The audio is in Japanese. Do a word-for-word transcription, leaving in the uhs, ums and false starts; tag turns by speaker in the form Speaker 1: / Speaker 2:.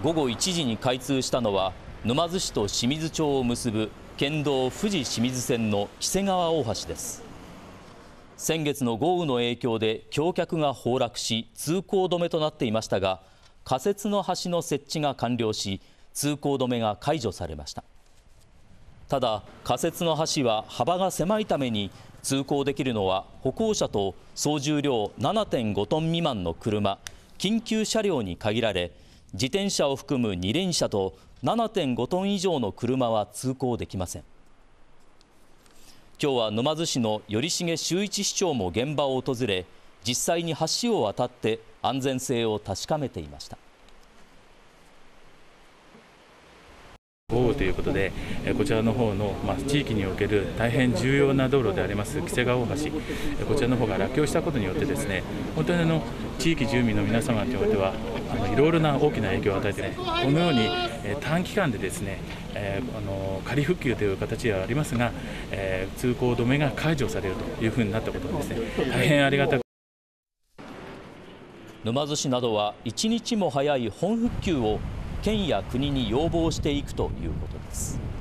Speaker 1: 午後いちじに開通したのは、沼津市と清水町を結ぶ県道富士清水線の黄瀬川大橋です。先月の豪雨の影響で橋脚が崩落し通行止めとなっていましたが、仮設の橋の設置が完了し通行止めが解除されました。ただ仮設の橋は幅が狭いために通行できるのは歩行者と総重量 ななてんご トン未満の車、緊急車両に限られ、自転車を含む二輪車と ななてんご トン以上の車は通行できません。今日は沼津市の頼重修一市長も現場を訪れ、実際に橋を渡って安全性を確かめていました。
Speaker 2: 豪雨ということで、こちらの方の、まあ、地域における大変重要な道路であります黄瀬川大橋、こちらの方が落橋したことによってですね、本当にあの地域住民の皆様においてはあのいろいろな大きな影響を与えて、ね、このように、えー、短期間でですね、えー、あの仮復旧という形ではありますが、えー、通行止めが解除されるというふうになったことはですね、大変ありがたく。
Speaker 1: 沼津市などは一日も早い本復旧を県や国に要望していくということです。